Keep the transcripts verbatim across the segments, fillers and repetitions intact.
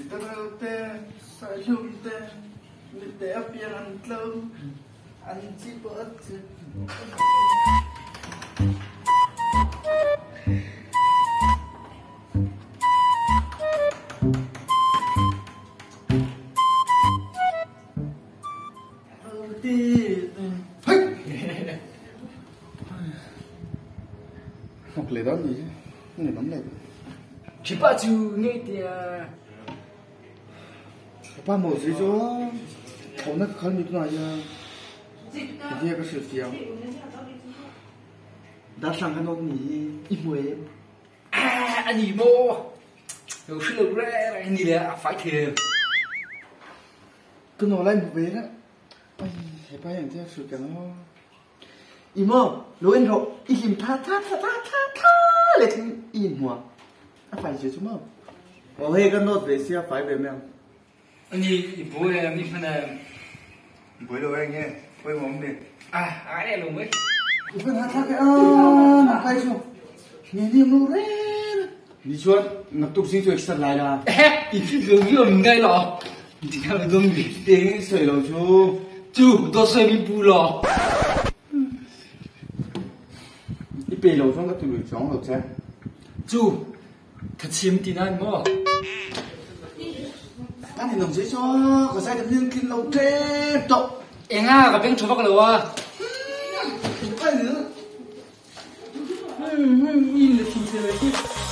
Tê, sai lùm tê, mình để ấp yên ăn lâu, ăn chi bớt chứ. Học lấy đó gì chứ, này lắm này. Chỉ ba chú nghe thì ba một gì chứ, hôm nay khăn như thế này à, cái gì cái sự phiền. Đã sang cái nông nhỉ, ít muối. à anh nhỉ mô, đầu sư lực ra anh nhỉ là phải thiệt. Cứ nói lại một vế đó, ai, hãy bay hàng theo sự cái nó. Imo, lối anh rồi, im tha tha tha tha tha tha, lại thành im hòa. À phải chứ chứ mà. Ở đây cái nốt về xe phải về mèo. Anh nhỉ, bố em đi phân là Với đồ anh nghe, quay móng đi. à ai này lùng ấy. Phân hạt thác cái ơ, nạc tay chứ. Nghe niềm nụ rê. Đi chuột, ngập tục sinh chuột sẵn lại là. Ý thích giống như mình ngay lọ. Thì theo là giống gì? Tiếng sợi lòng chú. Chú, tôi xoay mình bù lọ. Ít bề lâu xong các tụi lùi chóng lột xe. Chú, thật chiếm tin anh mò. Bạn này lòng dễ cho, có sai được liên kinh lâu trê trộn. Em à, gặp bên chú bác lầu à. Ai nữa? Nhìn là thì trời chứ.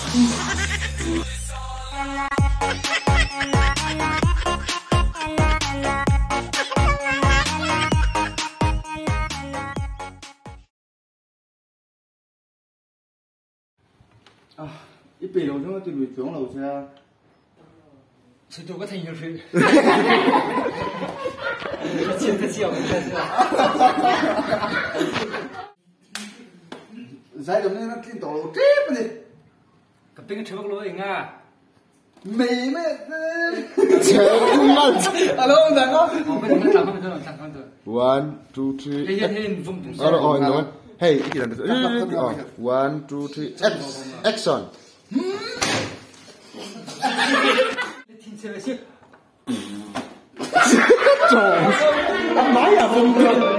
À, ít bề lâu xong các tụi lùi chóng lột xe. Sao tôi có thành nhiều chuyện. Thật chiếm, thật chiếm, thật chiếm. Giải đồng nên nó kinh tổ lột trếp này. Gặp bên chú bác lầu em à. Mì mẹ. Trời ơi. Alo, ông thằng không? Không, bên chú làm không được, thằng không được. One, two, three. Lên lên vùng vùng. Oh, oh, no. Hey, iki dan oh, one, two, three. Action. Thì trời chứ. Trời ơi. Anh nói à, không được.